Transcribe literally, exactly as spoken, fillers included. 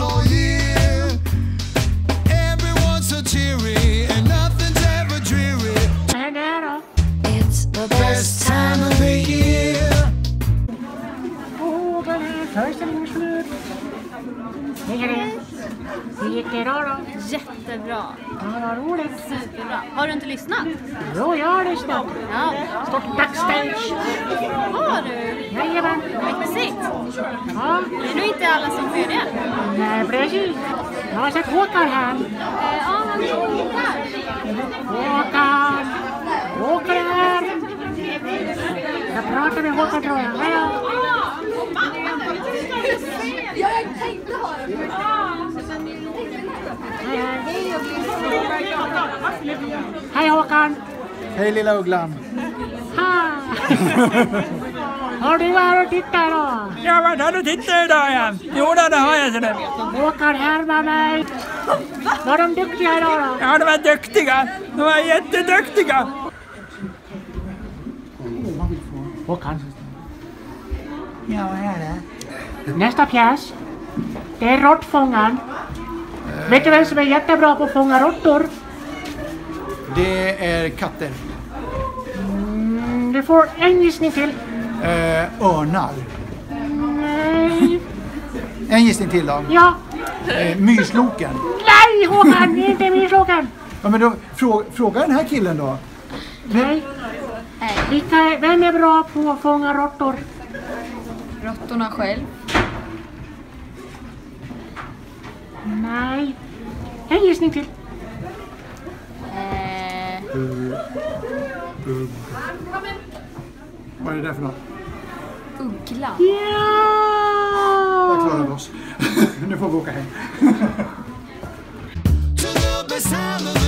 all year. Everyone's so cheery and nothing's ever dreary. It's the Best time of the year. Hur gick det idag då? Jättebra. Ja, vad roligt. Superbra. Har du inte lyssnat? Jo, jag har lyssnat. Ja. Stått backstage. Har du? Jajamän. Mäktigt. Ja, Det är nog inte alla som får det. nej, precis. Jag har sett Håkan här. Eh, Ja, han är där. Håkan! Håkan är här! Jag pratar med Håkan, tror jag. Hej då! Hej Håkan! Hej lilla ugglan. Ha! Har du varit och tittat då? Ja, vad har du tittat idag igen? Jo, det har jag sådär. Håkan härmar mig. Var de duktiga idag då? Ja, de var duktiga. De var jätteduktiga. Håkan. Ja, vad är det? Nästa pjäs. Det är råttfångaren. Vet du vem som är jättebra på att fånga råttor? Det är katter. Mm, du får en gissning till. Eh, örnar. Nej. En gissning till då. Ja. Eh, mysloken. Nej Håkan, det är inte min fråga. Ja, men då, frå, fråga den här killen då. Nej. Vilka, vem är bra på att fånga råttor? Råttorna själv. Nej. En gissning till. Eh, Vad är det där för något? Ugglan. Där Ja! klarar vi oss. Nu får vi åka hem. To the best time of